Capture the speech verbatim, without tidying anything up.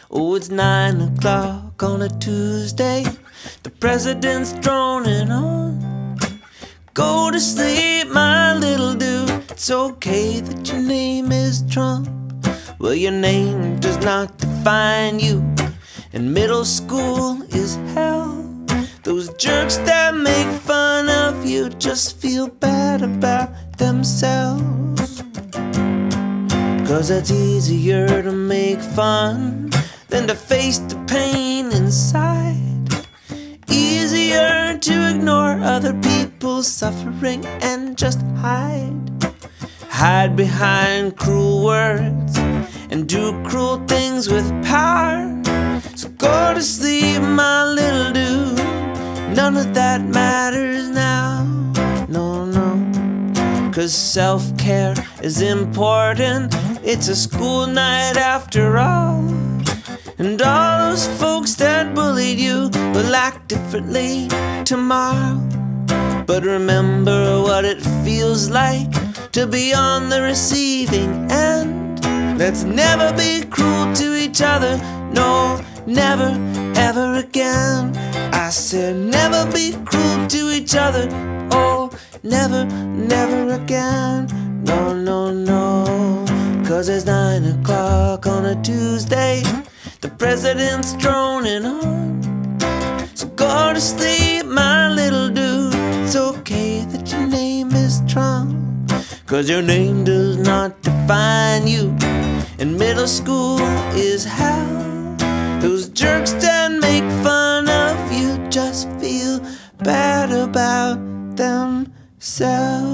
Oh, it's nine o'clock on a Tuesday. The president's droning on. Go to sleep, my little dude. It's okay that your name is Trump. Well, your name does not define you, and middle school is hell. Those jerks that make fun of you just feel bad about themselves. 'Cause it's easier to make fun than to face the pain inside. Easier to ignore other people's suffering and just hide. Hide behind cruel words and do cruel things with power. So go to sleep, my little dude. None of that matters now. No, no. 'Cause self-care is important. It's a school night after all. And all those folks that bullied you will act differently tomorrow. But remember what it feels like to be on the receiving end. Let's never be cruel to each other. No, never, ever again. I said never be cruel to each other. Oh, never, never again. No, no, no. 'Cause it's nine o'clock on a Tuesday. The president's droning on. So go to sleep, my little dude. It's okay that your name is Trump. 'Cause your name does not define you, and middle school is hell. Those jerks that make fun of you just feel bad about themselves.